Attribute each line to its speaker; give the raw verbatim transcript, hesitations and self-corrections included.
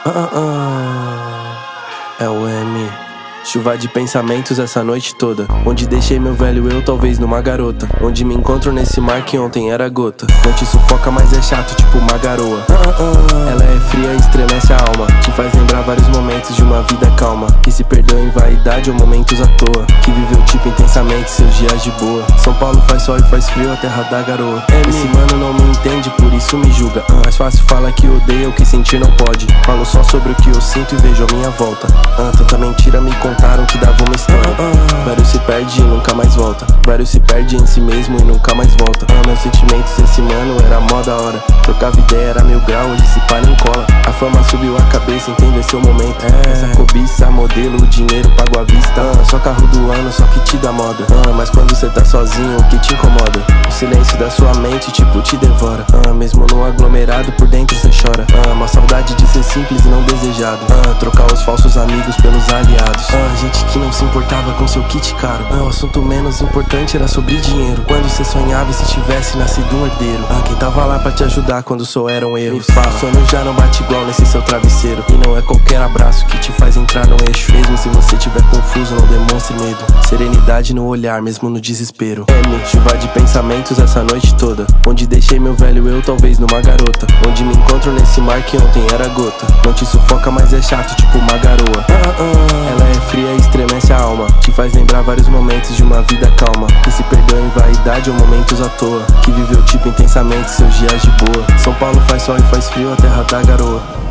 Speaker 1: Ah, ah, ah. É o M. Chuva de pensamentos essa noite toda, onde deixei meu velho eu talvez numa garota, onde me encontro nesse mar que ontem era gota. Não te sufoca, mas é chato tipo uma garoa. ah, ah, ah. Ela é fria e estremece a alma, te faz lembrar vários momentos de uma vida calma, que se perdeu em vaidade ou momentos à toa, que viveu tipo intensamente seus dias de boa. São Paulo faz sol e faz frio, a terra da garoa. Esse mano não me entende, por isso me julga. ah, Mais fácil fala que odeia o que sentir não pode. Falo só sobre o que eu sinto e vejo a minha volta. ah, Tanta mentira me contaram que dava uma história. Vários se perde e nunca mais volta. Vários se perde em si mesmo e nunca mais volta. ah, Meus sentimentos esse mano era mó da hora. Trocava ideia, era mil grau, hoje se para em cola. A fama subiu a cabeça, entender seu momento. é. Essa cobiça, modelo, o dinheiro pago à vista. ah, Só carro do ano, só que te dá moda. ah, Mas quando cê tá sozinho, o que te incomoda? O silêncio da sua mente, tipo, te devora. ah, Mesmo no aglomerado, por dentro cê chora. ah, Uma saudade de ser simples e não desejado. ah, Trocar os falsos amigos pelos aliados. ah, Gente que não se importava com seu kit caro. ah, O assunto menos importante era sobre dinheiro. Quando cê sonhava e se tivesse nascido um herdeiro. ah, Quem tava lá pra te ajudar quando só eram erros. Me fala, o sono já não bate igual nesse seu travesseiro. E não é qualquer abraço que te faz entrar no eixo. Mesmo se você tiver confuso, não demonstre medo. Serenidade no olhar, mesmo no desespero. M, chuva de pensamentos essa noite toda, onde deixei meu velho eu talvez numa garota, onde me encontro nesse mar que ontem era gota. Não te sufoca, mas é chato tipo uma garoa. ah, ah. Ela é fria e estremece a alma, te faz lembrar vários momentos de uma vida calma, que se perdeu em vaidade ou momentos à toa, que viveu tipo intensamente seus dias de boa. São Paulo faz sol e faz frio, a terra da garoa.